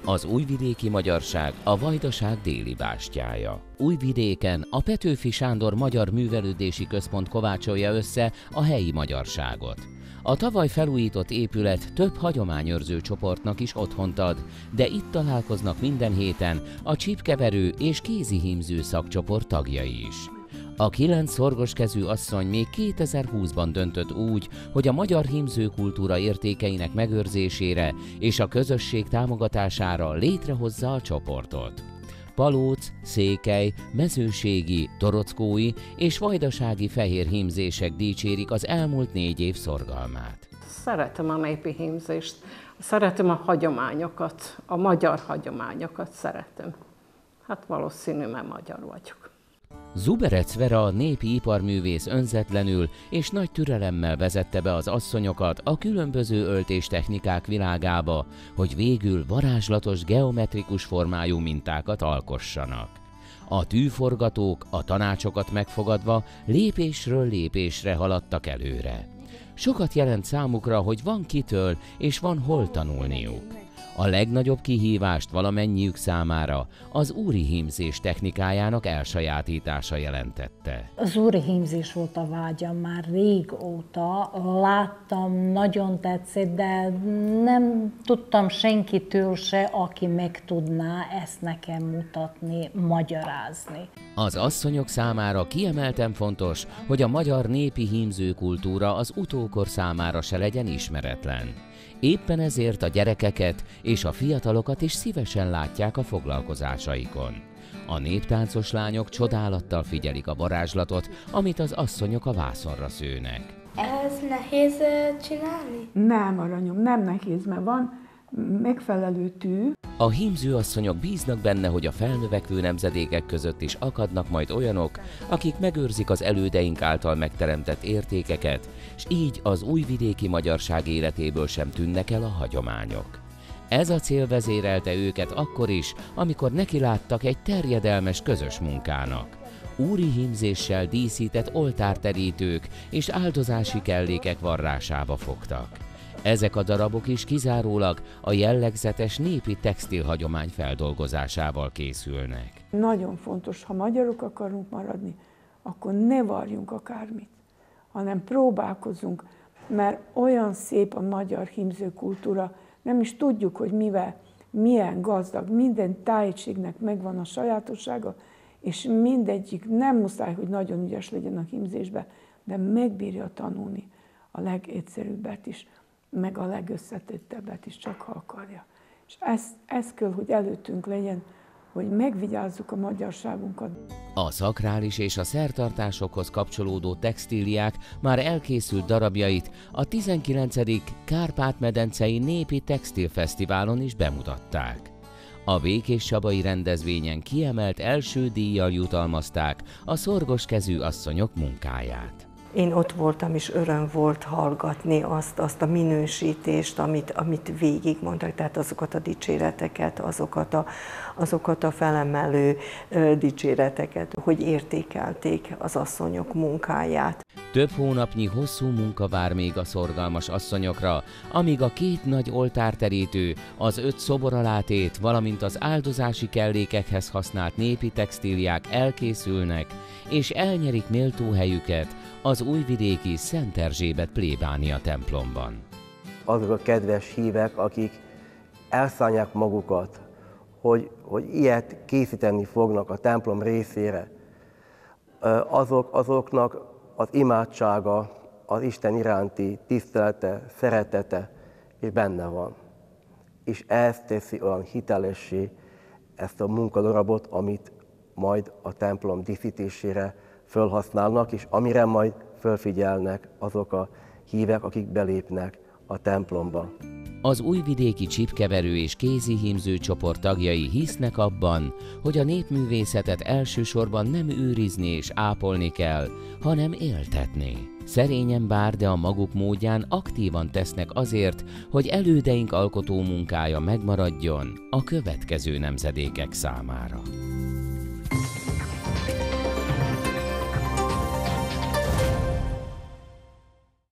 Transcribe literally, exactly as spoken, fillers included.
Az újvidéki magyarság a Vajdaság déli bástyája. Újvidéken a Petőfi Sándor Magyar Művelődési Központ kovácsolja össze a helyi magyarságot. A tavaly felújított épület több hagyományőrző csoportnak is otthont ad, de itt találkoznak minden héten a csípkeverő és kézihímző szakcsoport tagjai is. A kilenc szorgoskezű asszony még kétezer-húszban döntött úgy, hogy a magyar hímzőkultúra értékeinek megőrzésére és a közösség támogatására létrehozza a csoportot. Palóc, székely, mezőségi, torockói és vajdasági fehér hímzések dicsérik az elmúlt négy év szorgalmát. Szeretem a népi hímzést, szeretem a hagyományokat, a magyar hagyományokat szeretem. Hát valószínű, mert magyar vagyok. Zuberec Vera, a népi iparművész önzetlenül és nagy türelemmel vezette be az asszonyokat a különböző öltéstechnikák világába, hogy végül varázslatos geometrikus formájú mintákat alkossanak. A tűforgatók a tanácsokat megfogadva lépésről lépésre haladtak előre. Sokat jelent számukra, hogy van kitől és van hol tanulniuk. A legnagyobb kihívást valamennyiük számára az úri hímzés technikájának elsajátítása jelentette. Az úri hímzés volt a vágyam már régóta, láttam, nagyon tetszett, de nem tudtam senkitől se, aki meg tudná ezt nekem mutatni, magyarázni. Az asszonyok számára kiemelten fontos, hogy a magyar népi hímzőkultúra az utókor számára se legyen ismeretlen. Éppen ezért a gyerekeket és a fiatalokat is szívesen látják a foglalkozásaikon. A néptáncos lányok csodálattal figyelik a varázslatot, amit az asszonyok a vászonra szőnek. Ez nehéz csinálni? Nem, aranyom, nem nehéz, mert van megfelelő tű. A hímzőasszonyok bíznak benne, hogy a felnövekvő nemzedékek között is akadnak majd olyanok, akik megőrzik az elődeink által megteremtett értékeket, és így az újvidéki magyarság életéből sem tűnnek el a hagyományok. Ez a cél vezérelte őket akkor is, amikor nekiláttak egy terjedelmes közös munkának. Úri hímzéssel díszített oltárterítők és áldozási kellékek varrásába fogtak. Ezek a darabok is kizárólag a jellegzetes népi textilhagyomány feldolgozásával készülnek. Nagyon fontos, ha magyarok akarunk maradni, akkor ne varjunk akármit, hanem próbálkozzunk, mert olyan szép a magyar hímzőkultúra, nem is tudjuk, hogy mivel, milyen gazdag, minden tájegységnek megvan a sajátossága, és mindegyik nem muszáj, hogy nagyon ügyes legyen a hímzésben, de megbírja tanulni a legegyszerűbbet is, meg a legösszetettebbet is, csak ha akarja. És ez, ez kell, hogy előttünk legyen, hogy megvigyázzuk a magyarságunkat. A szakrális és a szertartásokhoz kapcsolódó textíliák már elkészült darabjait a tizenkilencedik Kárpát-medencei Népi Textilfesztiválon is bemutatták. A Békéscsabai rendezvényen kiemelt első díjjal jutalmazták a szorgoskezű asszonyok munkáját. Én ott voltam, és öröm volt hallgatni azt, azt a minősítést, amit, amit végigmondtak, tehát azokat a dicséreteket, azokat a, azokat a felemelő ö, dicséreteket, hogy értékelték az asszonyok munkáját. Több hónapnyi hosszú munka vár még a szorgalmas asszonyokra, amíg a két nagy oltárterítő, az öt szoboralátét, valamint az áldozási kellékekhez használt népi textíliák elkészülnek, és elnyerik méltó helyüket az újvidéki Szent Erzsébet plébánia templomban. Azok a kedves hívek, akik elszánják magukat, hogy, hogy ilyet készíteni fognak a templom részére, azok, azoknak az imádsága, az Isten iránti tisztelete, szeretete és benne van. És ez teszi olyan hitelessé ezt a munkadarabot, amit majd a templom díszítésére felhasználnak, és amire majd felfigyelnek azok a hívek, akik belépnek a templomba. Az újvidéki csípkeverő és kézihímző csoport tagjai hisznek abban, hogy a népművészetet elsősorban nem őrizni és ápolni kell, hanem éltetni. Szerényen bár, de a maguk módján aktívan tesznek azért, hogy elődeink alkotó munkája megmaradjon a következő nemzedékek számára.